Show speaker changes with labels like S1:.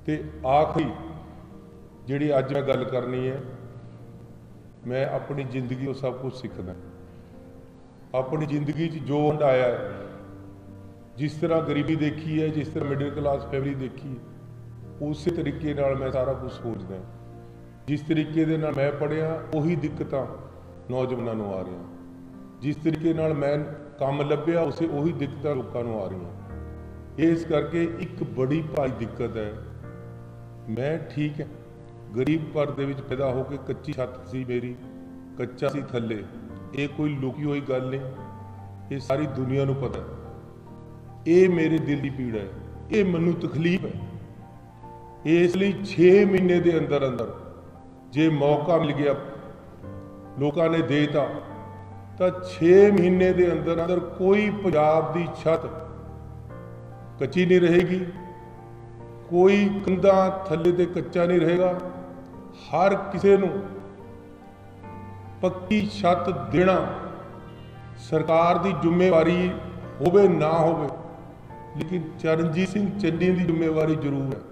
S1: ਤੇ आखिरी जिहड़ी अज मैं गल करनी है, मैं अपनी जिंदगी तो सब कुछ सीखना। अपनी जिंदगी जो हंडाया है, जिस तरह गरीबी देखी है, जिस तरह मिडिल क्लास फैमिली देखी है, उस तरीके नाल मैं सारा कुछ सोचदा। जिस तरीके दे नाल मैं पढ़िया उही दिक्कतां नौजवानों नूं आ रही, जिस तरीके नाल मैं काम लभ्या उही दिक्कतां लोकां नूं आ रही। इस करके एक बड़ी भारी दिक्कत है। मैं ठीक है, गरीब घर दे विच पैदा होकर कच्ची छत सी मेरी, कच्चा सी थल्ले, ये कोई लुकी हुई गल नहीं, ये सारी दुनिया नूं पता है। ये मेरे दिल की पीड़ है, ये मैनूं तकलीफ है। इसलिए 6 महीने के अंदर अंदर जे मौका मिल गया, लोगों ने देता, तो 6 महीने के अंदर अंदर कोई पंजाब की छत कच्ची नहीं रहेगी, कोई कंधा थल्ले ते कच्चा नहीं रहेगा। हर किसी नूं पक्की छत देना सरकार की जिम्मेवारी होवे ना होवे, लेकिन चरणजीत सिंह चन्नी की जिम्मेवारी जरूर है।